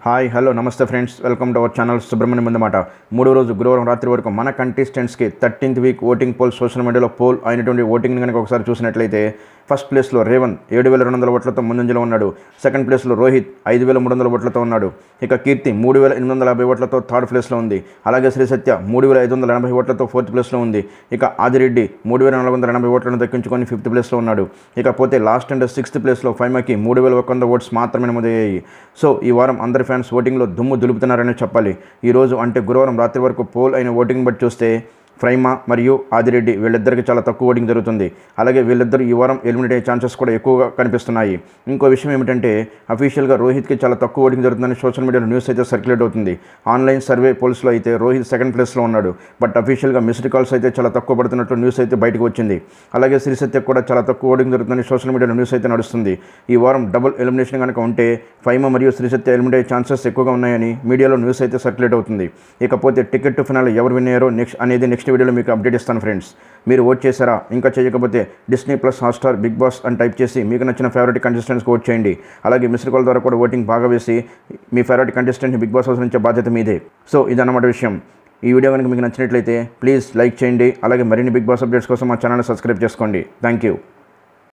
Hi hello నమస్తే friends, welcome to our channel Subrahmanyam అన్నమాట. మూడో రోజు గురువారం రాత్రి వరకు మన కంటెస్టెంట్స్కి 13th week voting poll social మీడియాలో పోల్ అయినటువంటి ఓటింగ్ని కనుక ఒకసారి చూసినట్లయితే ఫస్ట్ ప్లేస్లో రేవంత్ 7,200 ఓట్లతో ముందంజలో ఉన్నాడు. సెకండ్ ప్లేస్లో రోహిత్ 5,300 ఓట్లతో ఉన్నాడు. ఇక కీర్తి 3,850 ఓట్లతో థర్డ్ ప్లేస్లో ఉంది. అలాగే శ్రీ సత్య 3,580 ఓట్లతో ఫోర్త్ ప్లేస్లో ఉంది. ఇక ఆదిరెడ్డి 3,480 ఓట్లను దక్కించుకొని ఫిఫ్త్ ప్లేస్లో ఉన్నాడు. ఇకపోతే లాస్ట్ అండ్ సిక్స్త్ ప్లేస్లో ఫైమాకి 3,100 ఓట్స్ మాత్రమే నమోదయ్యాయి. సో ఈ వారం అందరి ఫ్యాన్స్ ఓటింగ్లో దుమ్ము దులుపుతున్నారని చెప్పాలి. ఈరోజు అంటే గురువారం రాత్రి వరకు పోల్ అయిన ఓటింగ్ బట్టి చూస్తే ఫ్రైమా మరియు ఆదిరెడ్డి వీళ్ళిద్దరికి చాలా తక్కువ ఓటింగ్ జరుగుతుంది. అలాగే వీళ్ళిద్దరు ఈ వారం ఎలిమినేట్ అయ్యే ఛాన్సెస్ కూడా ఎక్కువగా కనిపిస్తున్నాయి. ఇంకో విషయం ఏమిటంటే అఫీషియల్గా రోహిత్కి చాలా తక్కువ ఓటింగ్ జరుగుతుందని సోషల్ మీడియాలో న్యూస్ అయితే సర్క్యులేట్ అవుతుంది. ఆన్లైన్ సర్వే పోల్స్లో అయితే రోహిత్ సెకండ్ ప్లేస్లో ఉన్నాడు. బట్ అఫీషియల్గా మిస్డ్ కాల్స్ అయితే చాలా తక్కువ పడుతున్నట్లు న్యూస్ అయితే బయటకు వచ్చింది. అలాగే శ్రీ సత్యకు కూడా చాలా తక్కువ ఓటింగ్ జరుగుతుందని సోషల్ మీడియాలో న్యూస్ అయితే నడుస్తుంది. ఈ వారం డబుల్ ఎలిమినేషన్ కనుక ఉంటే ఫైమా మరియు శ్రీ సత్య ఎలిమినేట్ అయ్యే ఛాన్సెస్ ఎక్కువగా ఉన్నాయని మీడియాలో న్యూస్ అయితే సర్క్యులేట్ అవుతుంది. ఇకపోతే టికెట్ టు ఫినాల్ ఎవరు విన్ అయ్యారో నెక్స్ట్ వీడియోలో మీకు అప్డేట్ ఇస్తాను ఫ్రెండ్స్. మీరు ఓట్ చేశారా? ఇంకా చేయకపోతే Disney plus Hotstar Bigg Boss అని టైప్ చేసి మీకు నచ్చిన ఫేవరెట్ కంటెస్టెంట్స్కి ఓట్ చేయండి. అలాగే మిస్డ్ కాల్ ద్వారా కూడా ఓటింగ్ బాగా వేసి మీ ఫేవరెట్ కంటెస్టెంట్ని బిగ్ బాస్ హౌస్ నుంచి బాధ్యత మీదే. సో ఇదన్నమాట విషయం. ఈ వీడియో కనుక మీకు నచ్చినట్లయితే ప్లీజ్ లైక్ చేయండి. అలాగే మరిన్ని బిగ్ బాస్ అప్డేట్స్ కోసం మా ఛానల్ని సబ్స్క్రైబ్ చేసుకోండి. Thank you.